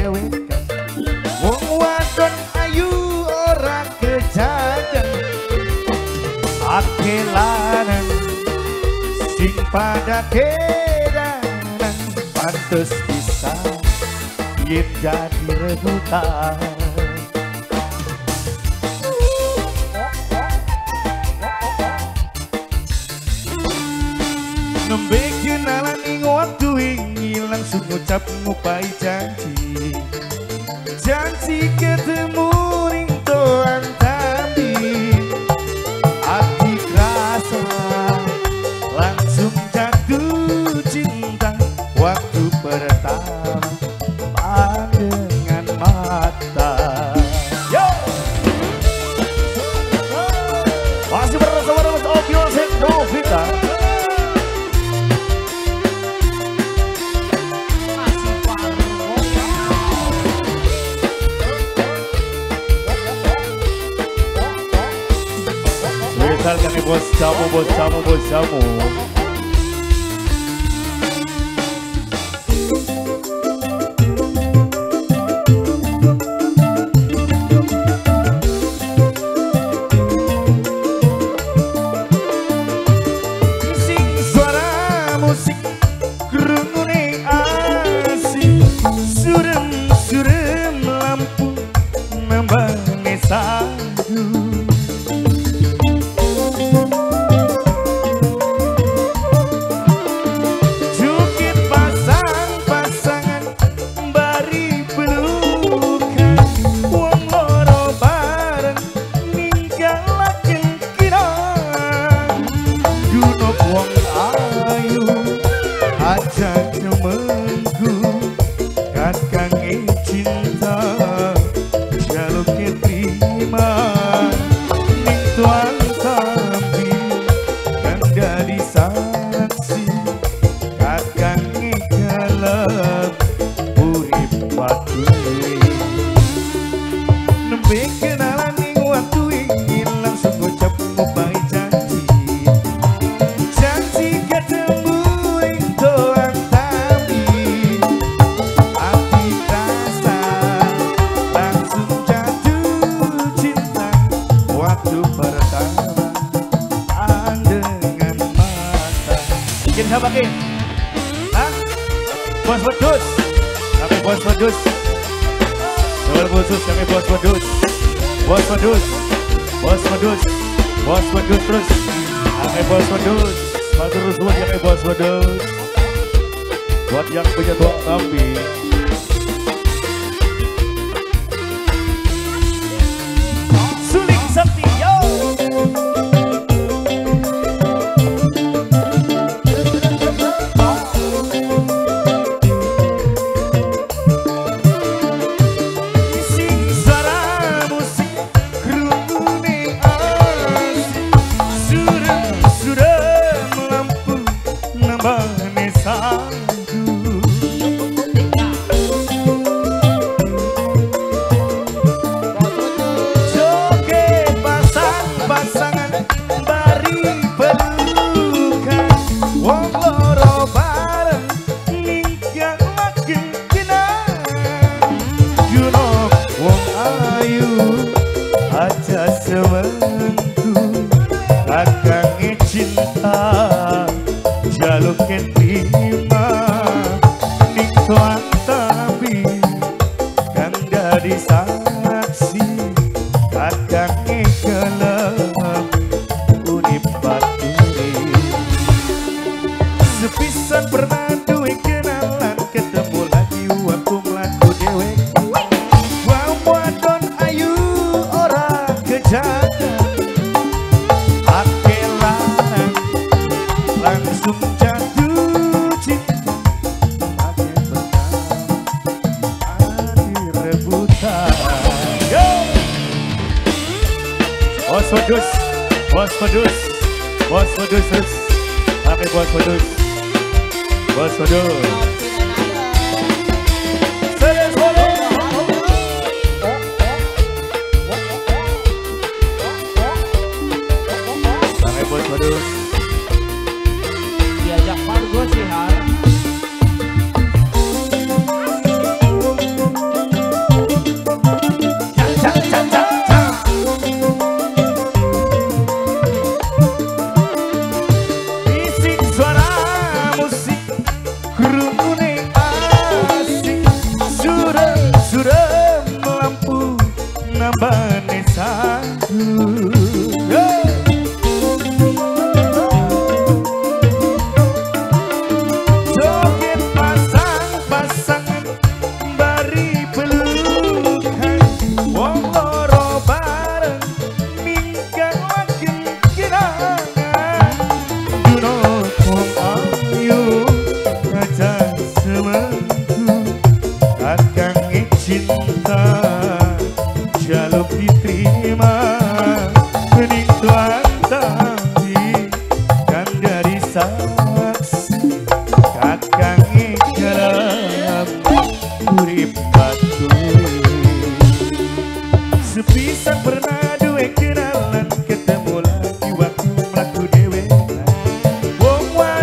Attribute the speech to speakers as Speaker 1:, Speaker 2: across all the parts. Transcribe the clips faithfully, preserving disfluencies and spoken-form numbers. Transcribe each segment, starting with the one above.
Speaker 1: dewekan. Wong wadon ayu ora kejagan, ake lanang sing pada kedanan, pantes bisa yen jadi rebutan. Nembe kenalan ing waktu wingi langsung ngucap ngupai janji. Janji ketemu ring toan tapi hati kerasa langsung jatuh cinta. Waktu pertama pandangan mata. Yo! Masih bersama Mas Opio Seknovita. Kami bos jamu, bos jamu, bos jamu. Sing suara musik kerungune asik, surem-surem lampu nambah nesadu. Siapa ke? Hah? Bos wedus. Kami bos wedus. Soal khusus kami bos wedus. Bos wedus. Bos wedus. Bos wedus terus. Kami bos wedus. Terus buat yang bos wedus. Buat yang punya tuang kambing. Suling Sakti yo. Bos wedus, bos wedus, bos wedus terus. Pakai bos wedus, bos wedus. Seres wedus. Pakai bos wedus.
Speaker 2: Diajak Margo sih har.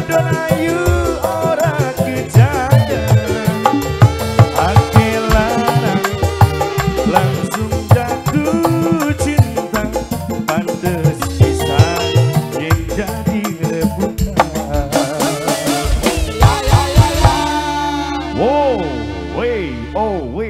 Speaker 1: Wadon ayu ora kejaya, ake larang langsung jatuh cinta, pantes bisa yang jadi rebutan. Wow, wey, oh wey.